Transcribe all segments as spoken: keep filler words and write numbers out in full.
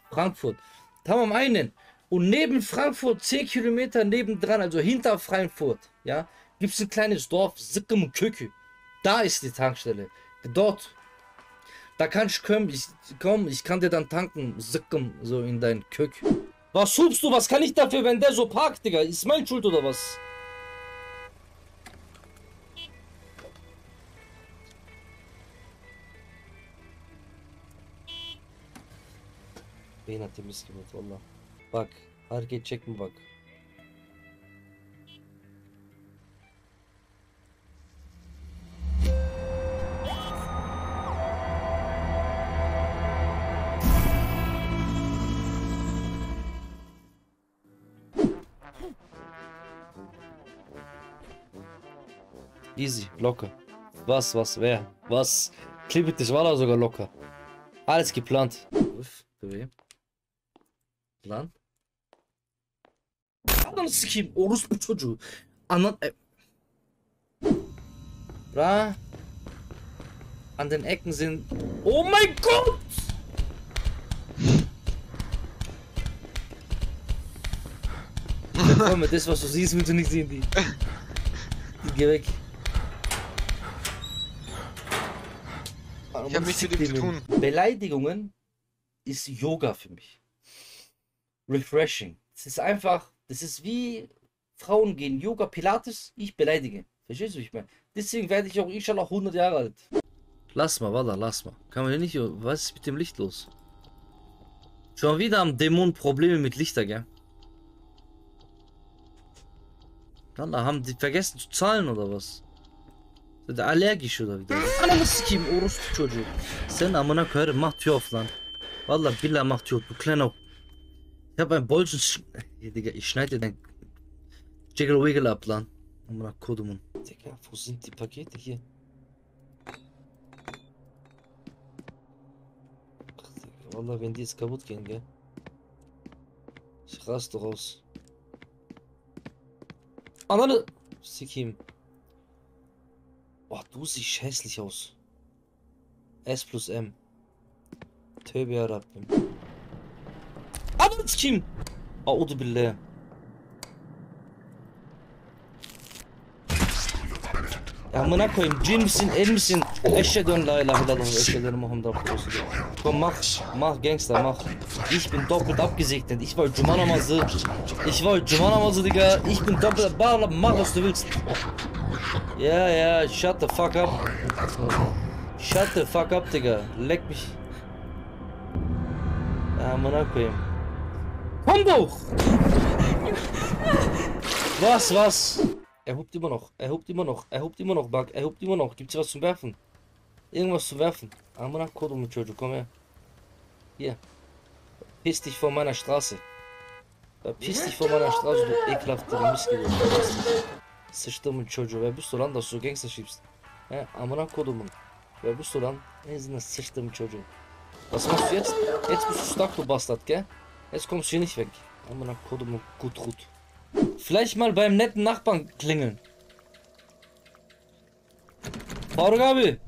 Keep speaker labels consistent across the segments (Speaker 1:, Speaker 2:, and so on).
Speaker 1: Frankfurt. Tamam aynen. Und neben Frankfurt, zehn Kilometer nebendran, also hinter Frankfurt, ja, gibt es ein kleines Dorf, Sickum Kökü. Da ist die Tankstelle. Dort. Da kann ich kommen, ich komm, ich kann dir dann tanken, Sickum, so in dein Kök. Was schubst du? Was kann ich dafür, wenn der so parkt, Digga? Ist mein Schuld oder was? Wen hat der Mist gemacht, Wallah. Bak, hareket çekme bak. Easy, locker. Was, was, wer? Was? Klippetisch war da sogar locker. Alles geplant. Uff, bebeğim. Lan. Ananı sikeyim. Orospu çocuğu. Anan... E Bra. An den Ecken sind... Oh mein Gott! Komm mit das, was du siehst, willst du nicht sehen, die. Die geh weg.
Speaker 2: Ich habe nichts mit dem zu tun.
Speaker 1: Beleidigungen ist Yoga für mich. Refreshing. Es ist einfach, das ist wie Frauen gehen Yoga, Pilates, ich beleidige. Verstehst du, wie ich meine? Deswegen werde ich auch inshallah hundert Jahre alt. Lass mal, Wallah, lass mal. Kann man hier nicht, was ist mit dem Licht los? Schon wieder am Dämon Probleme mit Lichter, gell? Wallah, haben die vergessen zu zahlen oder was? Sind die allergisch oder wieder? Ananı sikeyim orospu çocuğu. Sen amına koyarım, mach Tür auf lan. Wallah billah mach Tür, du kleiner. Ich hab ein Bolzen. Hier, Digga, ich schneide dein Jiggle Wiggle ab lan. Amına kodumun. Digga, wo sind die Pakete hier? Ach, Digga, Wallah, wenn die jetzt kaputt gehen, gell? Ich raste raus. Ananı sikeyim. Boah, du siehst hässlich aus. S plus M. Tövbe yarabbim. Ananı sikeyim. Audu billah. Ya amına koyayım, cin misin, el misin? Eşhedü la ilahe illallah ve eşhedü Muhammed Resulullah. Komm, mach, mach Gangster, mach. Ich bin doppelt abgesegnet. Ich wollte Juma namazı. Ich wollte Juma namazı, Digga. Ich bin doppelt, mach was du willst. Ja, ja, shut the fuck up. Shut the fuck up, Digga. Leck mich. Ja, amına koyayım. Komm doch! Was, was? Er hupt immer noch, er hupt immer noch, er hupt immer noch, Bug, er hupt immer noch. Gibt's hier was zum Werfen? Irgendwas zu werfen. Amına kodumun çocuğu, komm her. Hier. Piss dich vor meiner Straße. Piss dich vor meiner Straße, du ekelhafter Missgeburt. Sıçtığımın çocuğu. Wer bist du lan, dass du Gangster schiebst? He, amına kodumun. Wer bist du lan? Enzine sıçtığımın çocuğu. Was machst du jetzt? Jetzt bist du stuck, du Bastard, gell? Jetzt kommst du hier nicht weg. Amına kodumun Gutrut. Vielleicht mal beim netten Nachbarn klingeln. Faruk abi.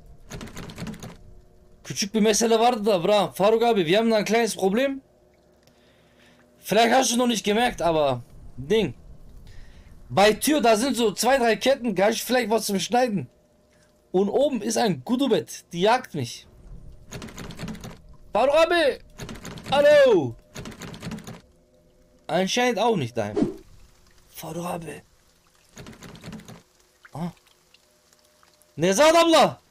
Speaker 1: Küçük bir mesele vardı da bra. Faruk abi, wir haben da ein kleines Problem. Vielleicht hast du noch nicht gemerkt, aber Ding. Bei Tür, da sind so zwei, drei Ketten, kann ich vielleicht was zum Schneiden. Und oben ist ein Gudubet, die jagt mich. Faruk abi. Hallo. Anscheinend auch nicht daheim. Faruk abi. Ah. Nezat abla.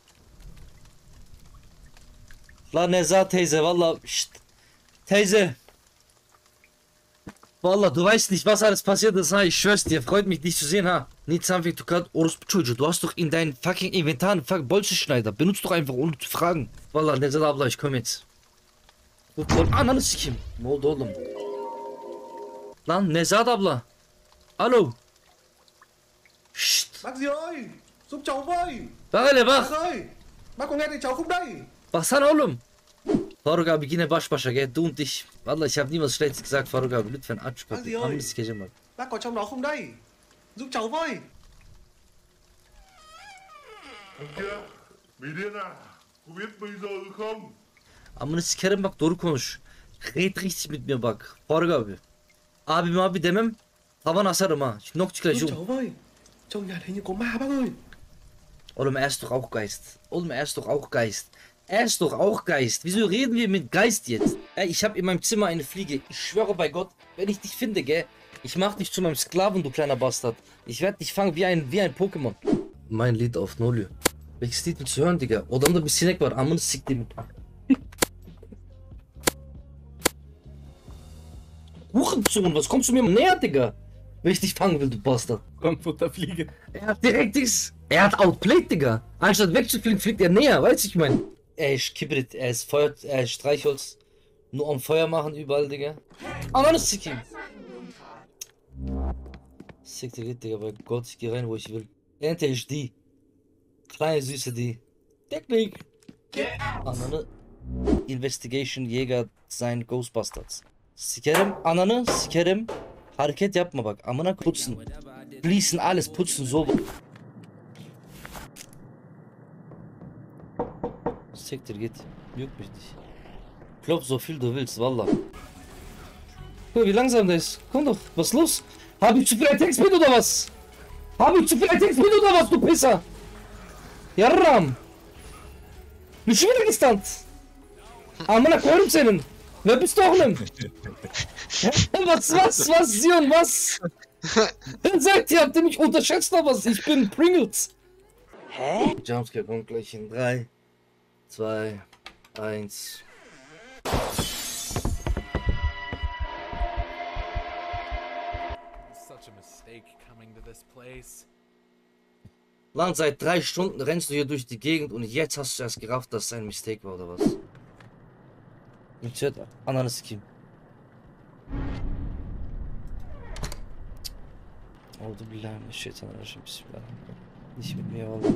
Speaker 1: La Nezat teyze, valla. Şşt. Teyze. Valla, du weißt nicht, was alles passiert ist, ha? Ich schwör's dir, freut mich, dich zu sehen, ha? Need something to cut, orospu çocuğu. Du hast doch in dein fucking Inventar einen fucking Bolzenschneider. Benutzt doch einfach, ohne zu fragen. Valla Nezat abla, ich komm jetzt. Ananı sikeyim. Ne oldu oğlum? Lan Nezat abla. Alo. Şşt.
Speaker 3: Bác gì ơi, giúp cháu với.
Speaker 1: Bak hele
Speaker 3: Bác
Speaker 1: bak.
Speaker 3: ơi, bác có nghe thấy cháu không đây?
Speaker 1: Baksana oğlum. Faruk abi yine baş başa gel. Du und ich. Vallahi ich habe nie was Schlechtes gesagt, Faruk abi. Lütfen aç şu
Speaker 3: Bác gì
Speaker 1: kapıyı.
Speaker 3: ơi,
Speaker 1: Ananı sikeceğim bak.
Speaker 3: bác có trong đó không đây? Giúp cháu với.
Speaker 4: Thằng kia, mày điên à? Có biết bây giờ không?
Speaker 1: Amını sikerim bak, doğru konuş. Red richtig mit mir bak. Faruk abi. Abim abi demem. Tavan asarım ha. Nok
Speaker 3: Giúp
Speaker 1: çıkacağım.
Speaker 3: cháu với. Trong nhà thấy như có ma bác ơi.
Speaker 1: Oğlum er ist doch auch Geist. Oğlum er ist doch auch Geist. Er ist doch auch Geist. Wieso reden wir mit Geist jetzt? Ja, ich habe in meinem Zimmer eine Fliege. Ich schwöre bei Gott, wenn ich dich finde, gell? Ich mach dich zu meinem Sklaven, du kleiner Bastard. Ich werde dich fangen wie ein, wie ein Pokémon. Mein Lied auf Nolio. Welches Lied willst du hören, Digga? Odamda bir sinek var. Amını siktiğimin. Hurensohn, was kommst du mir näher, Digga? Wenn ich dich fangen will, du Bastard.
Speaker 4: Frankfurter
Speaker 1: Er hat direkt Dings. Er hat outplayed, Digga. Anstatt wegzufliegen, fliegt er näher, weißt du, ich mein. Er ist Kibrit, er ist Feuer, er ist Streichholz. Nur am Feuer machen überall, Digga. Ah, Mann, ist Sick. Sick, Digga, Digga, bei Gott, ich geh rein, wo ich will. Ente ist die. Kleine, süße die. Technik. Ananı. Investigation, Jäger, sein Ghostbusters. Sikerim, ananı, sikerim. Hareket yapma bak, amına putzen. Fließen alles, putzen, so. Sektir git. Juckt mich nicht. Klopf so viel du willst, wallah. Guck, wie langsam der ist. Komm doch, was ist los? Hab ich zu viel Text mit oder was? Hab ich zu viel Text mit oder was, du Pisser? Yarram. Bist du wieder gestunt? Amına koyarım senin. Wer bist du oğlum? was, was, was, Sion, was? Wer sagt, ihr habt ihr mich unterschätzt oder was? Ich bin Pringles. Hä? Jumpscare kommt gleich in drei, zwei, eins.
Speaker 5: Such a mistake coming to this place.
Speaker 1: Lan, seit drei Stunden rennst du hier durch die Gegend und jetzt hast du erst gerafft, dass es ein Mistake war, oder was? Im Chat, ananı sikeyim. Oldu billahi mineşşeytanirracim, bismillahirrahmanirrahim. Nicht mit mir, wallah.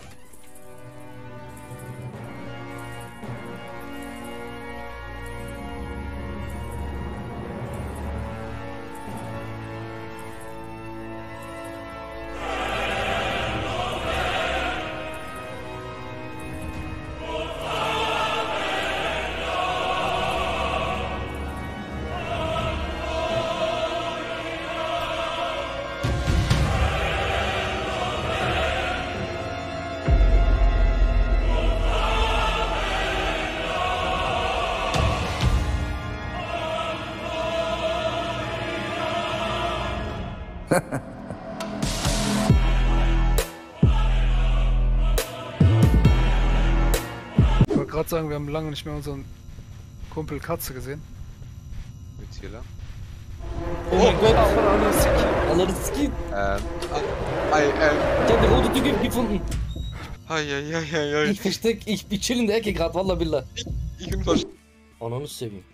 Speaker 4: Ich wollte gerade sagen, wir haben lange nicht mehr unseren Kumpel Katze gesehen.
Speaker 2: Erzähler.
Speaker 1: Oh mein Gott, Allah'ını sikeyim.
Speaker 2: Ähm. Ei, ähm.
Speaker 1: Ich hab die rote Tür gefunden.
Speaker 2: Ei, ei, ei, ei, ei.
Speaker 1: Ich versteck, ich, ich chill in der Ecke gerade, wallah billah.
Speaker 2: Ich bin fast.
Speaker 1: Ananı seveyim.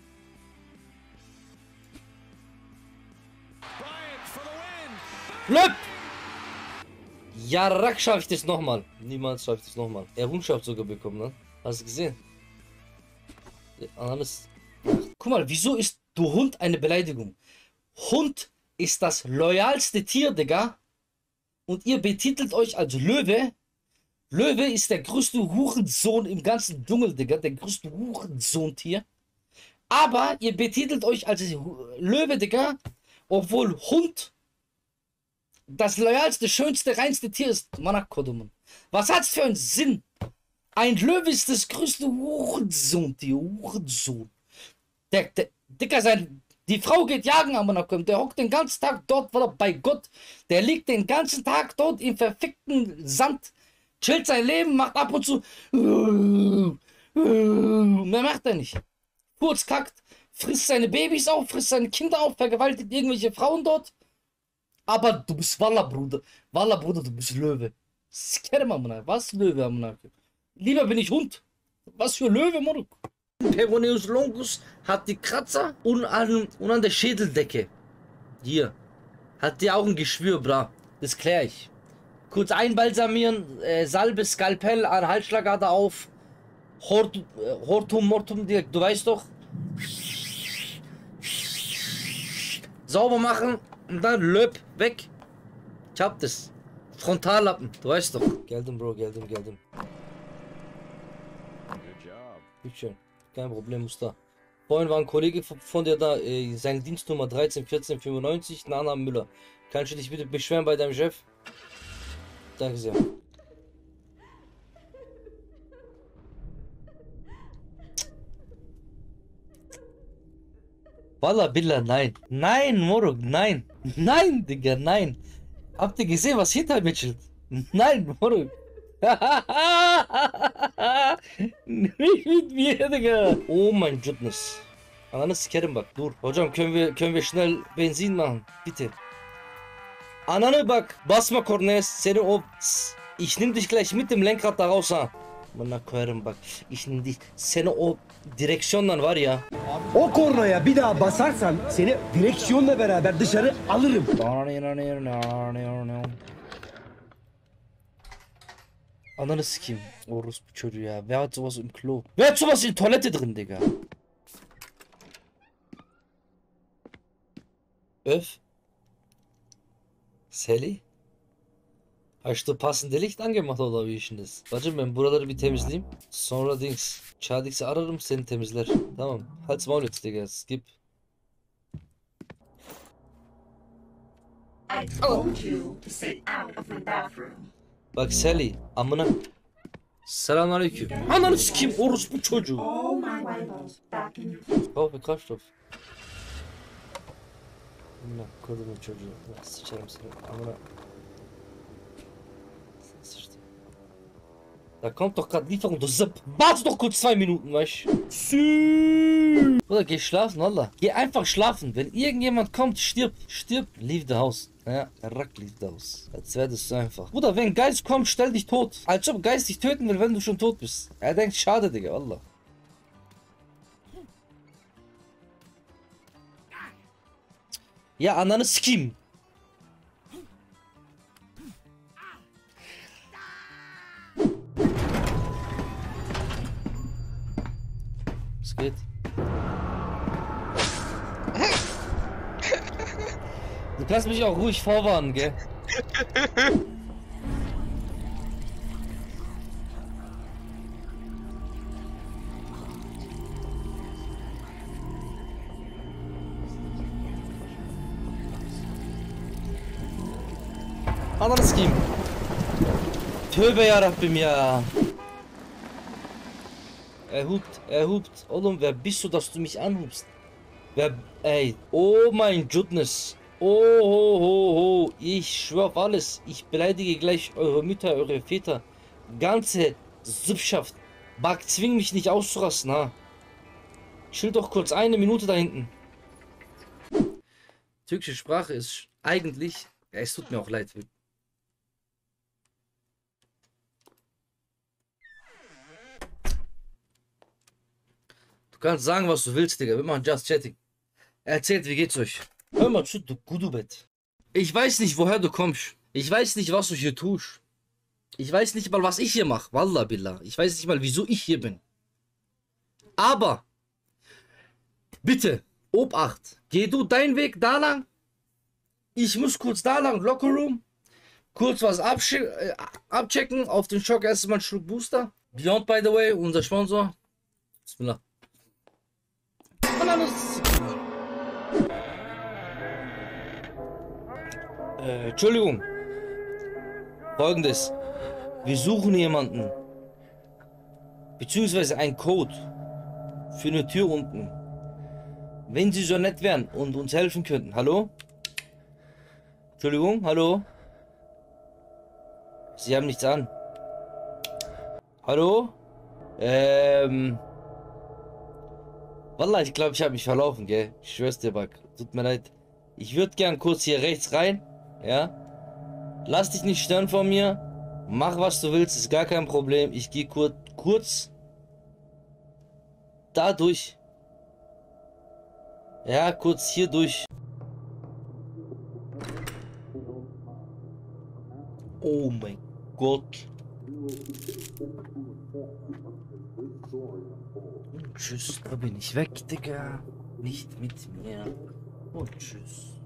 Speaker 1: Löp! Jarrak schaffe ich das nochmal. Niemals schaffe ich das nochmal. Errungenschaft sogar bekommen, ne? Hast du gesehen? Alles. Guck mal, wieso ist du Hund eine Beleidigung? Hund ist das loyalste Tier, Digga. Und ihr betitelt euch als Löwe. Löwe ist der größte Hurensohn im ganzen Dschungel, Digga. Der größte Hurensohn-Tier. Aber ihr betitelt euch als Löwe, Digga. Obwohl Hund das loyalste, schönste, reinste Tier ist. Manakodumen. Was hat's für einen Sinn? Ein Löwe ist das größte Hurensohn-Tier. Hurensohn. Der, der, Dicker, sein, die Frau geht jagen am Manakodum. Der hockt den ganzen Tag dort, weil er bei Gott. Der liegt den ganzen Tag dort im verfickten Sand. Chillt sein Leben, macht ab und zu. Mehr macht er nicht. Kurz kackt, frisst seine Babys auf, frisst seine Kinder auf, vergewaltigt irgendwelche Frauen dort. Aber du bist Wallah, Bruder. Wallah, Bruder, du bist Löwe. Was Löwe, Amna? Lieber bin ich Hund. Was für Löwe, Mann. Peroneus longus hat die Kratzer und an, und an der Schädeldecke. Hier. Hat die Augen Geschwür, bra. Das klär ich. Kurz einbalsamieren, äh, Salbe, Skalpell, an Halsschlagader auf. Hort, äh, Hortum, Mortum, direkt, du weißt doch. Sauber machen und dann löp, weg. Ich hab das. Frontallappen, du weißt doch. Geldim, Bro, geldim, geldim. Good job. Kein Problem, Muster. Vorhin war ein Kollege von von dir da, äh, seine Dienstnummer dreizehn vierzehn fünfundneunzig, Nachname Müller. Kannst du dich bitte beschweren bei deinem Chef? Danke sehr. Wallah, Billah, nein. Nein, Moruk, nein. Nein, Digga, nein. Habt ihr gesehen, was hinter mir chillt? Nein, Moruk. Nicht mit mir, Digga. Oh mein Goodness. Ananı sikerim bak, dur. Hocam können wir, können wir schnell Benzin machen? Bitte. Ananı bak. Basma kornaya seni o... Ich nehm dich gleich mit dem Lenkrad da raus ha. Bana koyarım bak. Ich nehm dich. Seni o direksiyondan var ya.
Speaker 6: O kornaya bir daha basarsan seni direksiyonla beraber dışarı alırım.
Speaker 1: Ananı sikeyim. Orospu çocuğu ya. Wer hat sowas im Klo? Wer hat sowas in Toilette drin, Digga? Öf. Sally? Hast du passende Licht angemacht oder wie ist denn das? Bacım ben buraları bir temizleyeyim. Sonra Dings. Çadix'i ararım seni temizler. Tamam. Halt's Maul jetzt, Digga. Skip.
Speaker 7: I told you to stay out of my bathroom.
Speaker 1: Bak Sally. Amına. Selamünaleyküm. Ananı sikeyim orospu çocuğu.
Speaker 7: All my rivals back in your
Speaker 1: Kauf bir Kraftstoff. Amına kodumun çocuğu. Ya sıçarım seni. Amına. Sıçtım. Da kommt doch gerade Lieferung, du Sipp. Warte doch kurz zwei Minuten, weißt du? Oder geh schlafen, Alter. Geh einfach schlafen. Wenn irgendjemand kommt, stirb. Stirb. Leave the house. Ja, Rack leave the house. Als wäre das so einfach. Bruder, wenn ein Geist kommt, stell dich tot. Als ob ein Geist dich töten will, wenn du schon tot bist. Er denkt, schade, Digga, Allah. Ja, ananı sikeyim. Was geht? Du kannst mich auch ruhig vorwarnen, gell? Ananı sikeyim. Tövbe yarabbim ya. Er hupt, er hupt. Oğlum wer bist du, dass du mich anhubst? Wer, ey, oh mein Goodness. Oh, ho, ho, ho. Ich schwör auf alles. Ich beleidige gleich eure Mütter, eure Väter. Ganze Sippschaft. Bak, zwing mich nicht auszurasten, ha. Chill doch kurz eine Minute da hinten. Türkische Sprache ist eigentlich, ja, es tut mir auch leid. Du kannst sagen, was du willst, Digga. Wir machen Just Chatting. Erzählt, wie geht's euch? Hör mal zu, du Gudubett. Ich weiß nicht, woher du kommst. Ich weiß nicht, was du hier tust. Ich weiß nicht mal, was ich hier mache. Wallah billah. Ich weiß nicht mal, wieso ich hier bin. Aber, bitte, Obacht. Geh du deinen Weg da lang. Ich muss kurz da lang, Lockerroom. Kurz was äh, abchecken. Auf den Schock erstmal einen Schluck Booster. Beyond, by the way, unser Sponsor. Bismillah. Äh, Entschuldigung. Folgendes. Wir suchen jemanden. Beziehungsweise einen Code. Für eine Tür unten. Wenn Sie so nett wären und uns helfen könnten. Hallo? Entschuldigung, hallo? Sie haben nichts an. Hallo? Ähm... Wallah, ich glaube, ich habe mich verlaufen, gell? Ich schwör's dir, Back. Tut mir leid. Ich würde gern kurz hier rechts rein. Ja? Lass dich nicht stören von mir. Mach, was du willst. Ist gar kein Problem. Ich gehe kurz, kurz da durch. Ja, kurz hier durch. Oh mein Gott. Und tschüss, da bin ich weg, Digga. Nicht mit mir. Und tschüss.